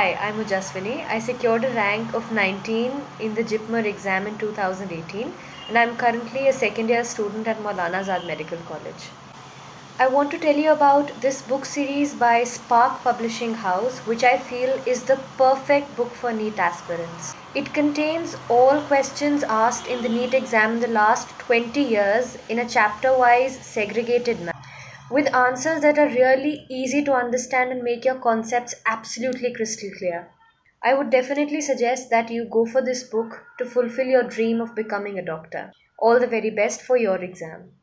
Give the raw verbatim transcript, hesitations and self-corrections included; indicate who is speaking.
Speaker 1: Hi, I'm Ujaswini. I secured a rank of nineteen in the JIPMER exam in two thousand eighteen, and I'm currently a second year student at Maulana Azad Medical College. I want to tell you about this book series by Spark Publishing House, which I feel is the perfect book for NEET aspirants. It contains all questions asked in the NEET exam in the last twenty years in a chapter wise segregated manner, with answers that are really easy to understand and make your concepts absolutely crystal clear. I would definitely suggest that you go for this book to fulfill your dream of becoming a doctor. All the very best for your exam.